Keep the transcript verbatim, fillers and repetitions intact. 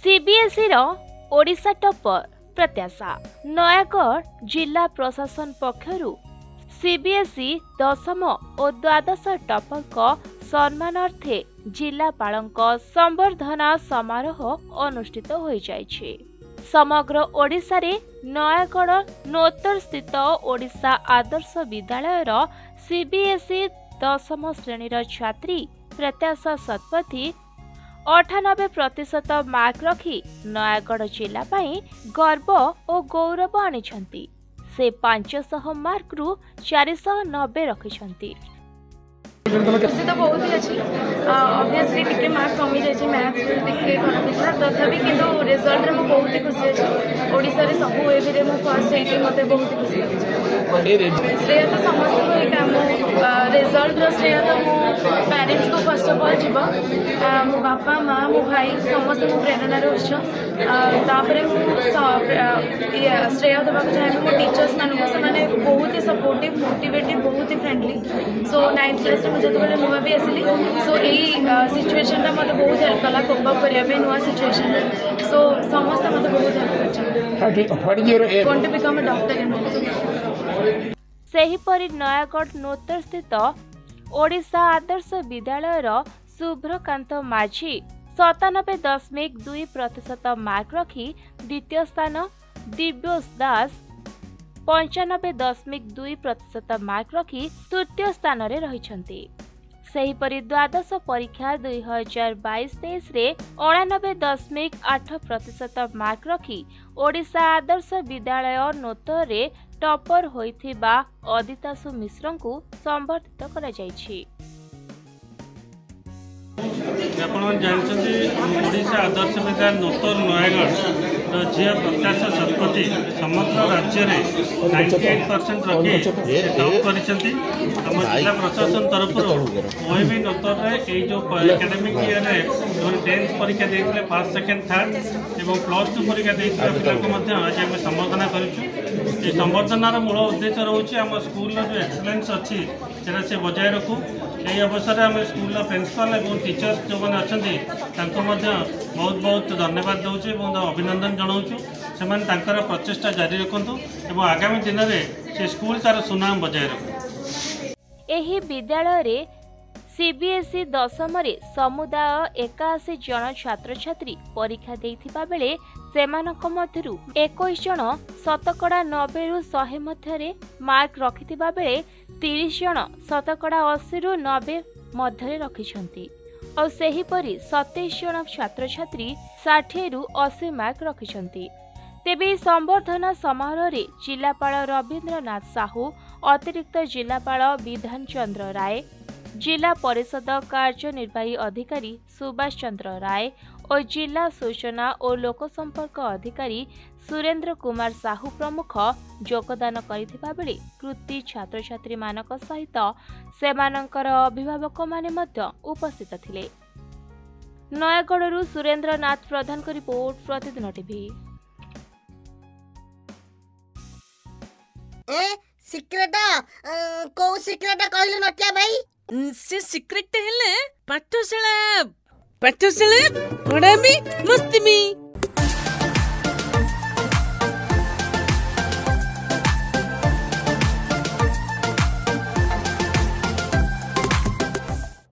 CBSE रो Odisha topper प्रत्याशा। नयागढ़ जिला प्रशासन पक्षरु सीबीएसई दशम और द्वादश टॉपर को सम्मानार्थे जिलापालक संबर्धना समारोह अनुष्ठित हो जाइछे। समग्र ओडिशा रे नयागढ़ नोतर स्थित ओडिशा आदर्श विद्यालय सीबीएसई दशम श्रेणी छात्री प्रत्याशा शतपथी अठानबे प्रतिशत मार्क रखी नयागढ़ जिला पाई गर्व और गौरव आनिछंती। से पाँच सौ मार्क रु चार सौ नब्बे रखिछंती। खुशी तो बहुत ही अच्छी ऑब्वियसली टिके मार्क कमी जाइए मैथ टिके खराब था तथापि किंतु रिजल्ट रे मु बहुत ही खुशी अच्छी। ओडिशा रे सब एबी रे मु फर्स्ट हेती मते बहुत ही खुशी लागे। श्रेय तो समस्त को एक काम रिजल्ट रो श्रेय तो मो पेरेंट्स को फर्स्ट ऑफ ऑल जीव मो बापा माँ मो भाई समस्त मो प्रेरणा रे उच्च तापरे मु श्रेय देबा चाहे मो टीचर्स मानक से बहुत ही सपोर्टिव मोटिवेटिव बहुत ही फ्रेंडली। सो नाइन्थ क्लास में जो नुआ भी आसली सो यही सिचुएशन टा मत बहुत हेल्प कला कोप अप करने नुआ सिचुएशन सो समस्त मत बहुत हेल्प कर want to become a doctor in सही परि नयागढ़ नोतर स्थित ओडिशा आदर्श विद्यालय शुभ्रकांत माझी सतानबे दशमिक दुई प्रतिशत मार्क रखी द्वितीय स्थान, दिव्योस दास पंचानबे दशमिक दुई प्रतिशत मार्क रखी तृतीय स्थान रे रहिछंती। सेहीपरि द्वादश परीक्षा दुई हजार बाईस तेईस रे अणानबे दशमिक आठ प्रतिशत मार्क रखी ओडिशा आदर्श विद्यालय नोतर रे टॉपर होइथिबा अदितासु मिश्र को संबर्धित करा जायछि। आपण जानछन्ती ओडिशा आदर्श विद्यालय नोतर नयागढ़ झील प्रत्याशा शतपथी समग्र राज्य में अट्ठानवे परसेंट रखी टॉप करिसेंती। हम जिला प्रशासन तरफ ओएबी नोतर रे जो एकेडमिक ईयर रे जो टेंथ परीक्षा देइथिले फर्स्ट सेकंड थर्ड एवं प्लस टू परीक्षा देइथिले पिला को मध्य आज हम संबर्धना करिछु। ए संबर्धनार मूल उद्देश्य रहउछि हम स्कूल जो एक्सीलेंस अछि सेरा से बजाय रखू। यही अवसर में आम स्कूल प्रिंसिपाल और टीचर्स जो मैंने अच्छा बहुत बहुत धन्यवाद दूचे अभिनंदन जनाऊँ। से प्रचेषा जारी रखु और आगामी दिन में से स्कूल तार सुनाम बजाय रखु। एही विद्यालय रे सीबीएसई दशम रे समुदाय एकाशी जन छात्र छात्री परीक्षा देइथिबा बेले सेमानक मध्यरु इक्कीस जन शतकड़ा नब्बे रु सौ मध्य मार्क रखिथिबा बेले तीस जन शतकड़ा अस्सी रु नब्बे मध्य रखिछंती और सेही परि सत्ताईस जन छात्र छात्री साठ रु अस्सी मार्क रखिछंती। तेबे संबर्धना समारोह रे जिलापाल रविंद्रनाथ साहू, अतिरिक्त जिलापाल विधान चंद्र राय, जिला परिषद कार्यनिर्वाही अधिकारी सुभाष चंद्र राय और जिला सूचना और लोकसंपर्क अधिकारी सुरेंद्र कुमार साहू प्रमुख योगदान करिथिबा बेले कृति छात्र छात्री मानक सहित सेमानंकर अभिभावक माने मध्य उपस्थित थिले। नयागढ़ सुरेंद्र नाथ प्रधान को रिपोर्ट प्रतिदिन टीवी। ए सिक्रेट को सिक्रेट कहलु नटिया भाई से सिक्रेट हेले पाठशाला पाठशाला पढ़ाबी मस्ती में